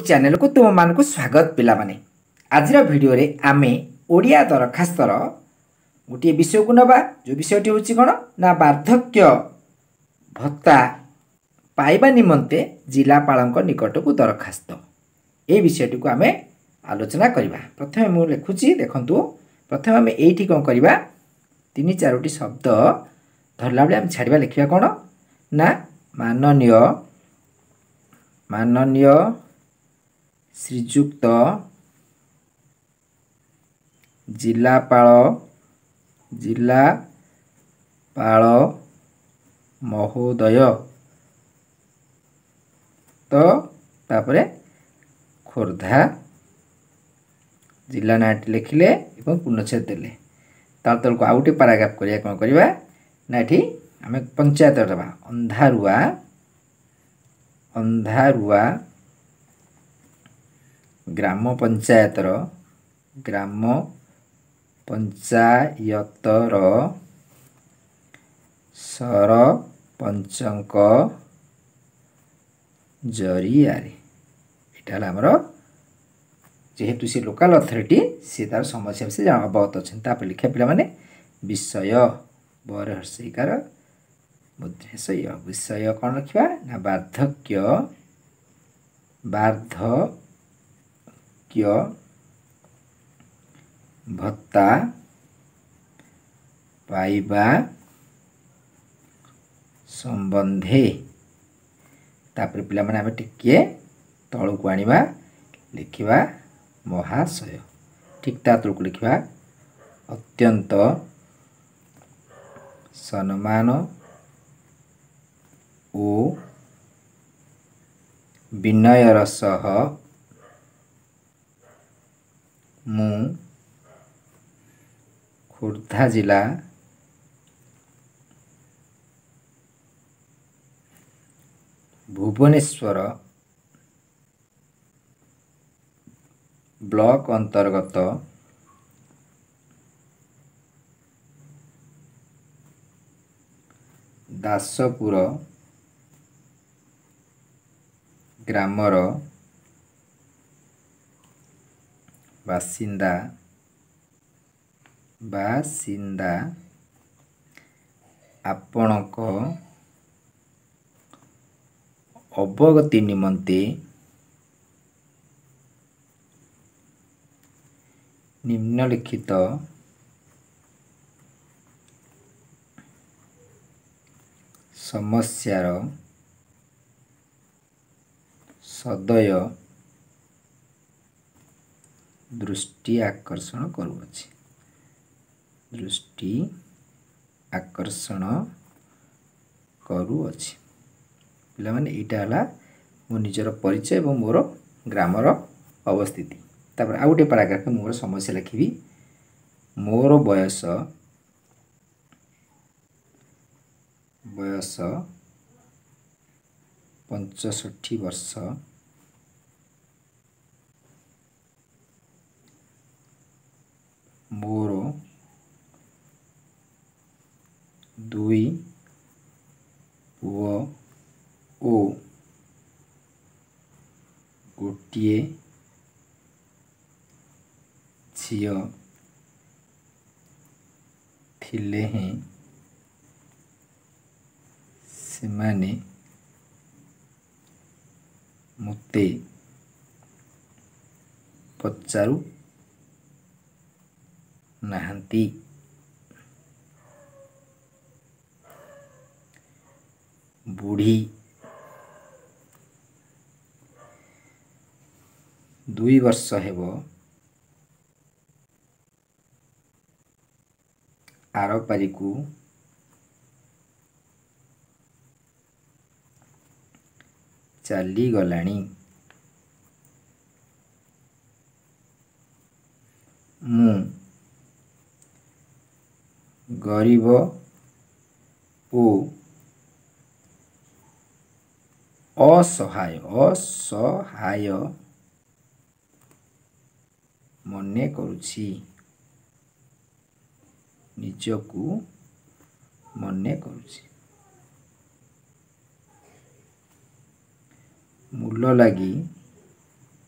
Channel को तुम मान को स्वागत पिला माने। आज वीडियो रे आमे ओडिया दरखास्तर गोटे विषय को नबा। जो विषयटी हूँ कौन ना वार्धक्य भत्ता पाइबा निमंते जिलापाल निकट को दरखास्त। ये विषयटी को आमे आलोचना करवा। प्रथम मुझे लिखुची देखु। प्रथम आम ये कौन करवा तीन चारोटी शब्द धरला बेले आम छाड़ा लिखा कौन ना माननीय माननीय श्रीजुक्त जिलापाल महोदय तो तापरे खोर्धा जिला नाटी लिखिले एवं पूर्णच्छेद देले। तार तल को आउटे पाराग्राफ करिया कौन करवा ना एठी आमे पंचायत दबा अंधारुआ अंधारुआ ग्राम पंचायतर सरपंचक जरिया यहाँ आमर जेहेतु सी लोकल अथॉरिटी सी तार समस्या से अवगत अच्छा लिखा पे विषय बर हर्षिकार मुद्रेशय विषय कौन लिखा ना वार्धक्य भत्ता पाइबा संबंधे तापर पिला माने आमे टिके तळु को आनिबा लिखिबा महाशय ठीक ता तळु को लिखिबा अत्यंत सम्मान ओ विनयर सह मु खोर्धा जिला भुवनेश्वर ब्लॉक अंतर्गत दासपुर ग्रामर बासिंदा आपणक अवगति निमंते निम्नलिखित समस्यार सदय दृष्टि आकर्षण करुअछि पिला माने एटा हला मो निजर परिचय एवं मोर ग्रामर अवस्थिति। तापर आ गोटे पैराग्राफ मोर समस्या लिखिबी मोर बयस 65 वर्ष मोर 2 पुओ ओ गोटिए झियो थिले हैं सेमाने मुते पचारू नाहंती। बुढ़ी 2 वर्ष हेबो आर पारिकु चली गलानी। मु गरीब ओ असहाय मने करुछि निजकु मने करुछि। मूल लगी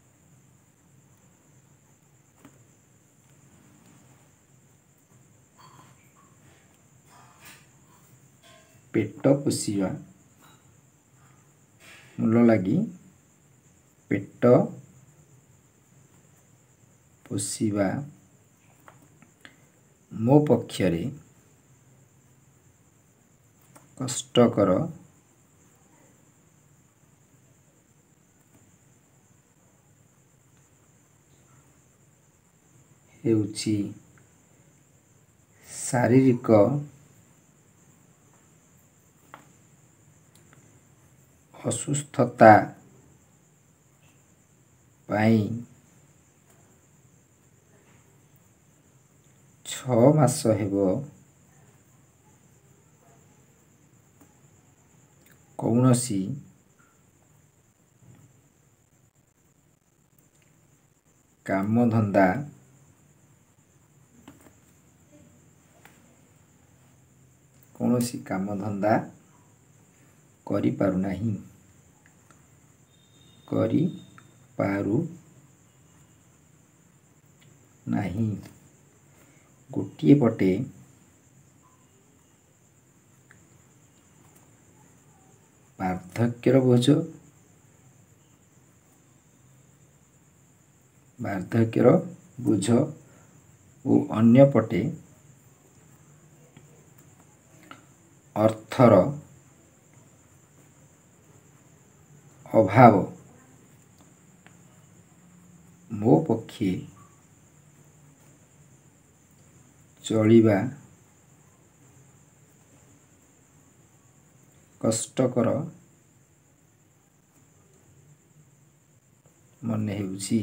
पेट पोषिबा मूल लगी पेट पोषिबा मो पक्षरे कष्टकर हेउछि शारीरिक असुस्थता पाई 6 मास हेबो कौनसी काम धंदा करि पारु नाही गोटिए पटे वार्धक्यर बोझ और अन्य पटे अर्थर अभाव मो पक्षे चलिबा कष्टकर मन हेउछि।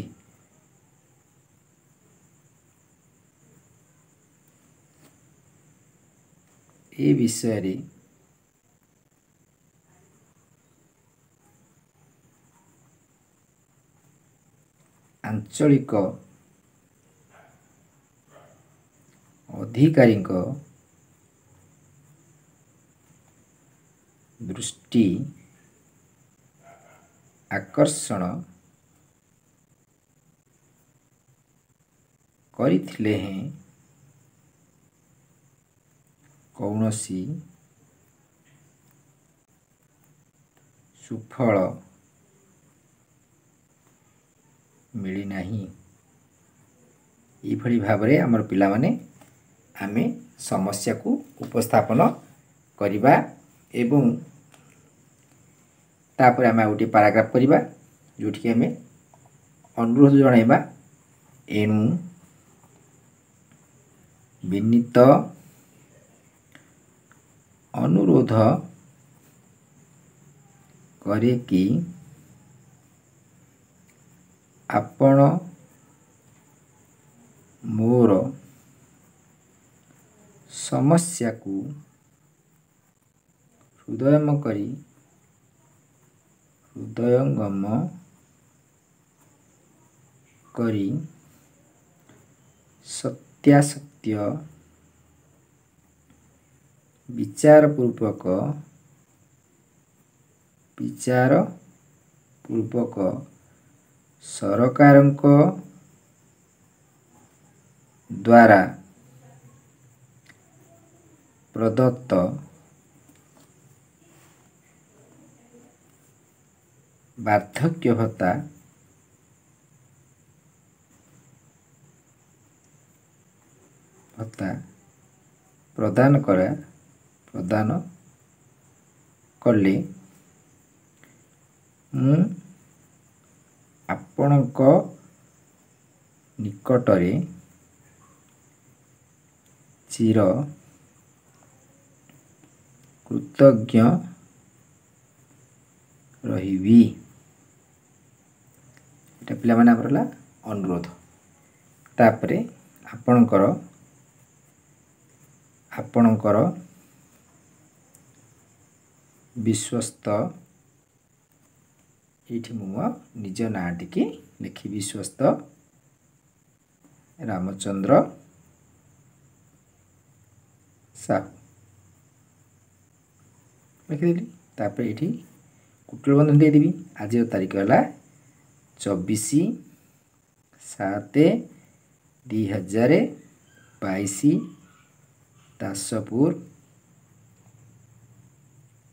ए विषय रे आंचलिक अधिकारी दृष्टि आकर्षण करथिले हैं कौनसी सुफल मिली नहीं। ये भली भाबरे हमर पिला माने आमे समस्या को उपस्थापन करिबा एवं तापर आमे गोटे पैराग्राफ करिबा जोठी आमे अनुरोध जणाइबा एणु विनीत अनुरोध करे कि आपण मोर समस्या को हृदयंगम करी सत्यासत्य विचार पूर्वक सरकारक द्वारा प्रदत्त वार्धक्य भत्ता प्रदान कले मु आपणक निकटरे चिर कृतज्ञ रहिबी। एटा पिला माने परला अनुरोध तापरे आपणकर विश्वस्त ये मो निज ना टी लिखी विश्वस्त रामचंद्र साहू लिखिदेली। तापर ये कुटुल बंधन देदेवी। आज तारीख है 24/7/2022 दासपुर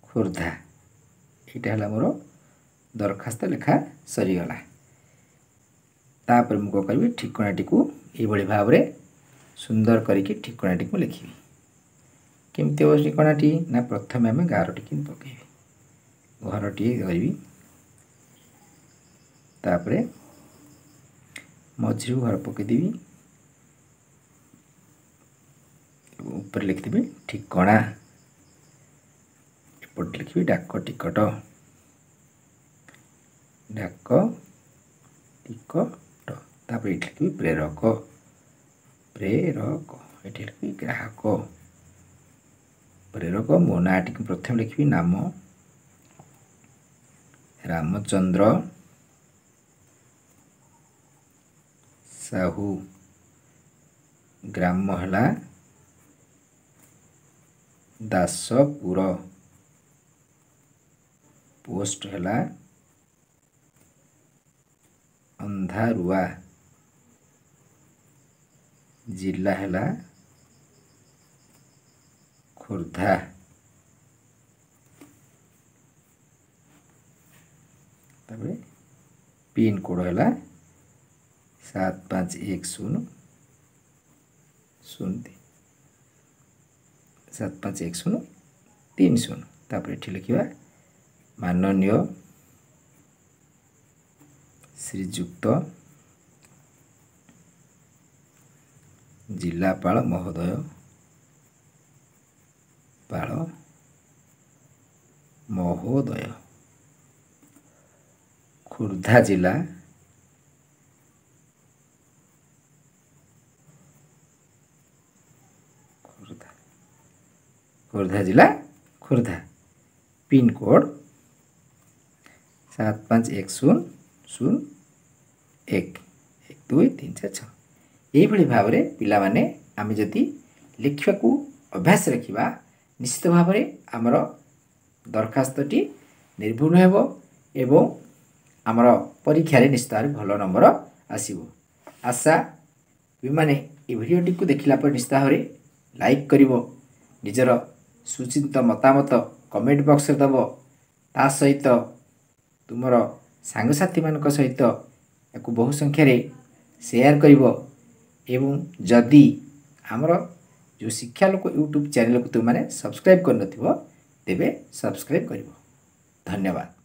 खोर्धा यहाँ है मोर दरखास्त लिखा सरीगला। तापर मुझे कौन करी ठिकाटी को ये भाव में सुंदर करके ठिकाटी को लिखी। केमती हो ठिकाटी ना प्रथम आम गारटी पकई घरटी करी तापर मझी घर पकईदेवी ऊपर लिखिदेवी ठिकाना एपट लिखी डाक टिकट डाक टिकट तापर ये लिखी प्रेरक प्रेरक ये लिखी ग्राहक प्रेरक मो नाटी प्रथम लिखी नाम रामचंद्र साहू ग्राम है दासपुर पोस्ट है अंधारुआ जिला है खोर्धा पिन कोड है 7510 751030 तापर ये लिखा माननीय श्रीजुक्त जिलापाल महोदय खोर्धा जिला खोर्धा जिला खोर्धा पिन कोड 7510011234 यही भाव में पिला माने आमे जदि लिखा को अभ्यास रखिबा निश्चित भाव में आमर दरखास्तटी निर्भुल हेबो एवं आमर परीक्षा निश्चित भाव भल नंबर आसीबो। आशा माने ये भिडियोटी को देखिला पर निश्चित भाव में लाइक करिवो निजर सुचिंत मतामत कमेंट बॉक्स रे दबो ता सहित तुमर सांगसाथी मान सहित या बहु संख्यार शेयर करिवो एवं जदि आमर जो शिक्षा लोक यूट्यूब चैनल को तुम मैंने सब्सक्राइब कर नथिबो तेबे सब्सक्राइब करिवो। धन्यवाद।